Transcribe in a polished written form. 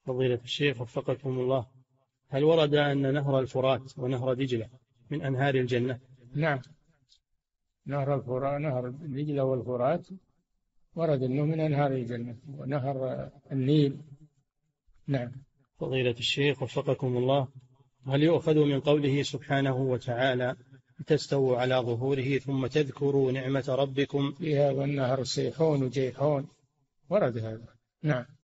فضيلة الشيخ وفقكم الله، هل ورد أن نهر الفرات ونهر دجلة من أنهار الجنة؟ نعم، نهر الفرات، نهر دجلة والفرات ورد أنه من أنهار الجنة، ونهر النيل. نعم. فضيلة الشيخ وفقكم الله، هل يؤخذ من قوله سبحانه وتعالى تستووا على ظهوره ثم تذكروا نعمة ربكم؟ فيها والنهر سيحون وجيحون، ورد هذا. نعم.